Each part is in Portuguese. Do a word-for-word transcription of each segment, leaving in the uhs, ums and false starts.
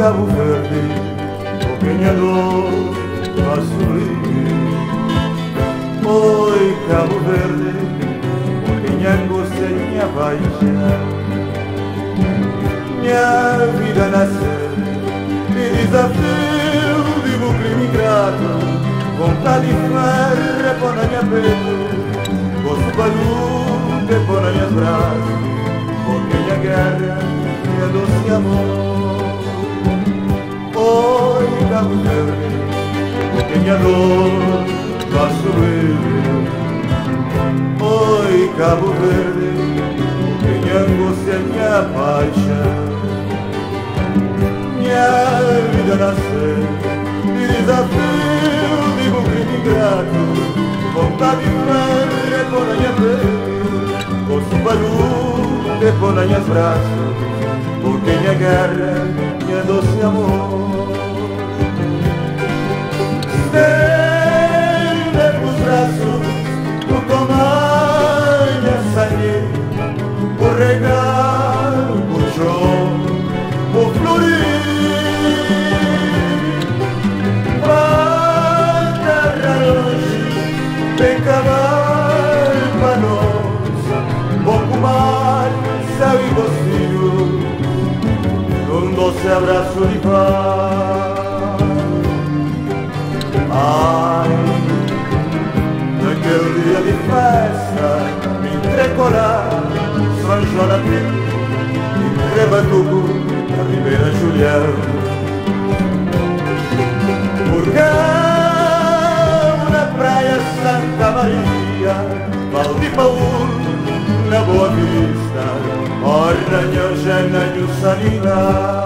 Cabo Verde, o ganhador a sorrir. Oi, Cabo Verde, o ganhando sem minha paixão. Minha vida nascer de desafio de um crime ingrato. Vontade de ferro põe na minha peito, gosto de luta põe na minhas braços, porque minha guerra é doce amor. Oi, Cabo Verde, porque minha dor vai sorrir. Oi, Cabo Verde, porque minha angústia é minha paixão. Minha vida nasceu de desafio de um crime ingrato. Vontade de ferro põe na minha peito, gosto de luta põe na minhas braços, porque minha guerra é doce amor. Estende os braços do tamanho sangue, o regalo, o chão, o florir. Vai terra longe, vem cavar para nós, pouco mais, céu e gostinho, um doce abraço de paz. Ai, naquele dia de festa, me trecolar, São João e Trebatuco, na Ribeira Julião. Burgão, na praia Santa Maria, Valdipaúl, na Boa Vista, Ornanho, Jananho, Sanina.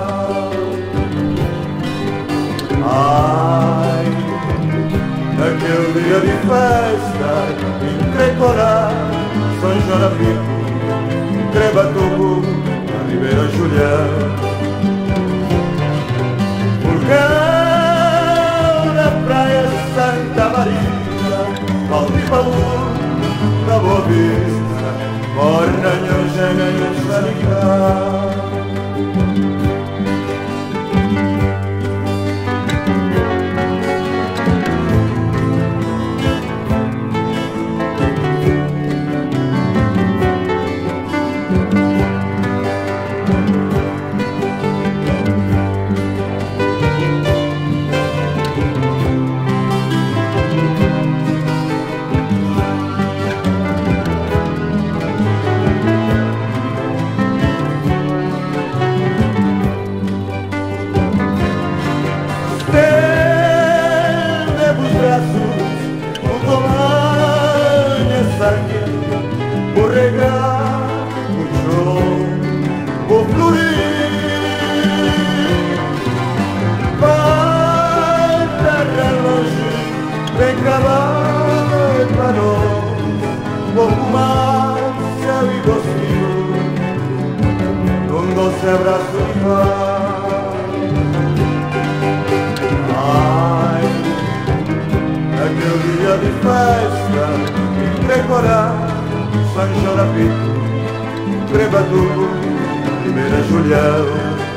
Ai, naquele dia de festa, Trecolar, São João Pico, Trebatuco, na Ribeira Julião. Vulcão, na praia Santa Maria, Valdipaúl, na Boa Vista, Ornanho, Jananho, Sanina. O regalo, o chão, o florir. Vai terra longe, vem cavar para nós, pouco mais, céu e gostinho, um doce abraço de paz. Ai, naquele dia de festa, Trecolar, São João Pico, Trebatuco, Ribeira Julião.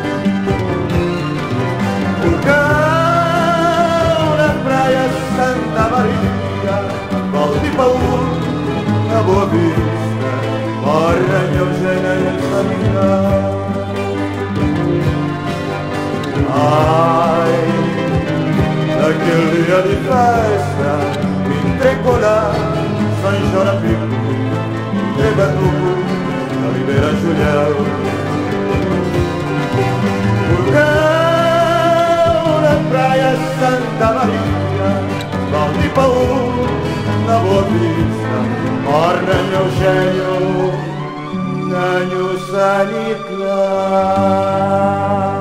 Vulcão, na praia Santa Maria, Valdipaúl, na Boa Vista, Ornanho, Jananho, Sanina. Ai, naquele dia de festa, Trecolar, São João Pico, Trebatuco, na Ribeira Julião. Vulcão, na praia Santa Maria, Valdipaúl, na Boa Vista, Ornanho, Jananho, Sanina.